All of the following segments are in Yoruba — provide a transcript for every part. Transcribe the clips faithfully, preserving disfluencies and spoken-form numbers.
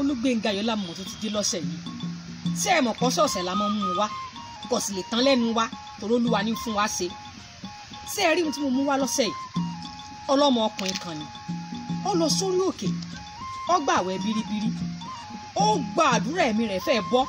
Olúgbénga Ayọ̀lámọ̀ tó ti dé lọ́sẹ̀ yìí ṣé ẹ mọ̀ pọ́sọ̀ ọ̀sẹ̀ la máa ń mú wa kò sì lè tán lẹ́nu wa torí Olúwa ní fún wa ṣe ṣé ẹ rí ohun tí mo mú wá lọ́sẹ̀ yìí ọlọ́mọ ọkùnrin kan ni ó lọ sórí òkè ó gbààwẹ̀ biribiri ó gba àdúrà ẹ̀mí rẹ̀ fẹ́ bọ́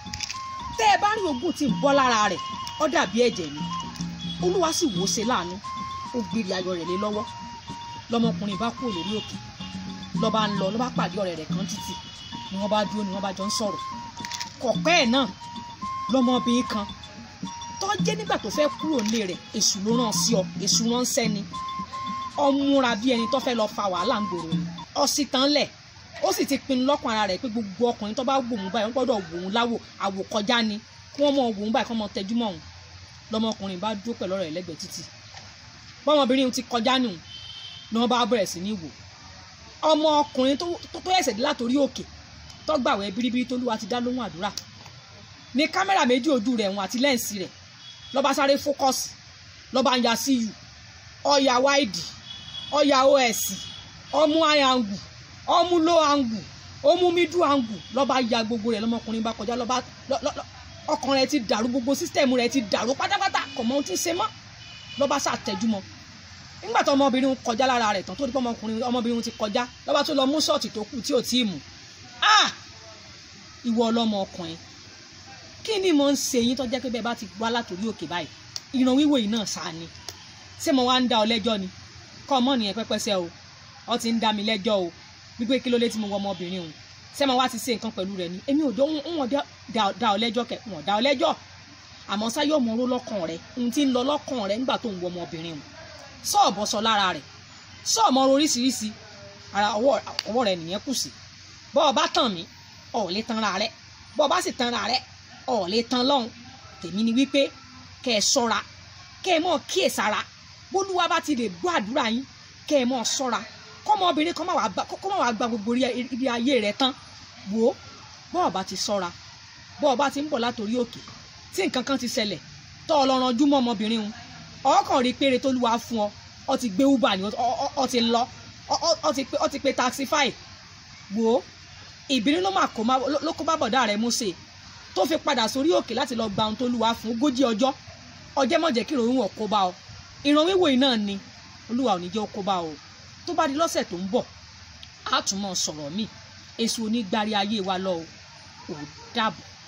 tẹ́ ẹ bá rí ogún tí ń bọ́ lára rẹ̀ ó dàbí ẹ̀jẹ̀ ni Olúwa sì wò ó ṣe láàánú ó gbére ayọ̀ rẹ̀ lé lọ́wọ́ lọmọkùnrin bá kúrò lórí òkè lọ́ba ń lọ ló bá pàdé ọ̀rẹ́ rẹ̀ kan títì ni wọ́n bá dúró ni wọ́n bá jọ ń sọ̀rọ̀ kọ̀pẹ́ ẹ̀ náà lọmọbìnrin kan tó jẹ́ nígbà tó fẹ́ kúrò nílé rẹ̀ èṣù ló rán sí ọ èṣù ránṣẹ́ ni ó múra bí ẹni tó fẹ́ lọ fa wàhálà ń gbòòrò ni ó sì tán lẹ̀ ó sì ti pinnu lọ́kàn ara rẹ̀ pé gbogbo ọkùnrin tó bá wò wọ́n báyìí wọ́n gbọ́dọ̀ wò wọ́n láwò àwòkọjá ni kí wọ́n mọ̀ wò wọ́n báyìí kí wọ́n mọ̀ tẹjú mọ́ òun lọmọkùnrin bá dúró pẹ̀lú ọ̀rẹ́ lẹ́gbẹ̀ẹ́ títì bọ́mọbìnrin ti kọjá nù ni wọ́n bá bẹ̀rẹ̀ sí ní wò ọmọ ọkùnrin tó tó ẹsẹ̀ dé látòrí òkè tó gbàwẹ̀ biribiri tó Olúwa ti dá lóhùn àdúrà ní kámẹ́rà méjì ojú rẹ̀ wọn àti lẹ́ǹsì rẹ̀ ló bá sáré fókọ́sì ló bá ń ya sí yù ọ̀yà wáìdì ọ̀yà os ọmú àyàngù ọmú ló àngù ọmú mídú àngù ló bá ya gbogbo rẹ̀ lọ́mọkùnrin bá kọjá ló bá ọkàn rẹ̀ ti dàrú gbogbo sísítẹ̀mù rẹ̀ ti dàrú pátápátá kò mọ ohun tí ń ṣe mọ́ ló bá ṣàtẹ̀júmọ́ nígbà tó ọmọbìnrin kọjá lára rẹ̀ tán tó di pé ọmọkùnrin ọmọbìnrin ti kọjá ló bá tó lọ mú ṣọ́ọ̀tì tó kù tí ò tí ì mú ah ìwọ ọlọ́mọ ọkùnrin kí ni mo ń ṣe yín tó jẹ́ pé bẹ́ẹ̀ bá ti wá látòrí òkè báyìí ìran wíwò yìí náà sáà ni ṣé mo wá ń dá ọ lẹ́jọ́ ni kọ́ ọmọ nìyẹn pẹ́pẹ́sẹ́ o ọ ti ń dá mi lẹ́jọ́ o wípé kí ló lé tí mo wọ ọmọbìnrin òun ṣé mo wá ti ṣe nǹkan pẹ̀lú rẹ̀ ni èmi ò wọ́n dá ọ lẹ́jọ́ kẹ̀ wọ́n dá ọ lẹ́jọ́ àmọ́ sáyọ̀ mọ́ oró lọ́kàn rẹ̀ ohun tí ń lọ lọ́kàn rẹ̀ nígbà tó ń wọ ọmọbìnrin òun sọ́ọ̀bọ̀ sọ lára rẹ̀ sọ́ọ̀mọ́ oríṣiríṣi ara ọwọ́ rẹ̀ nìyẹn kù sí bọ́ ọ bá tàn mí ọ̀ lè tanra rẹ̀ bọ́ ọ bá sì tanra rẹ̀ ọ̀ lè tan lọ́hùn tèmi ni wípé kẹ́ ẹ ṣọ́ra kẹ́ ẹ mọ̀ kíyèsára bólúwa bá ti lè gbọ́ àdúrà yín kẹ́ ẹ mọ̀ ṣọ́ra kọ́mọbìnrin kọ́ má wàá gba gbogbo ibi ayé rẹ̀ tán wò ó bọ́ ọ bá ti ṣọ́ra bọ́ ọ bá ti ń bọ̀ látòrí òkè tí nǹkan kan ti ṣẹlẹ̀ tọ́ ọ lọ ranjú mọ́ ọmọbìnrin òun ọkàn rí péré t'Olúwa fún ọ ọ ti gbé uber ni ọ ti lọ ọ ti pe taxify wò ó ìbínú ló máa kó ló kó bá bọ̀dá rẹ̀ Mósè tó fi padà sórí òkè láti lọ gba ohun t'Olúwa fún ogójì ọjọ́ ọjẹ́ mọ̀jẹ́ kí ìròyìn wọ̀ kó bá ọ ìran wíwò yìí náà ni Olúwa ò ní jẹ́ ó kó bá ọ tó bá di lọ́sẹ̀ tó ń bọ̀ á tún mọ̀ sọ̀rọ̀ míì èso onígbárí ayé wa lọ ò dàbọ̀.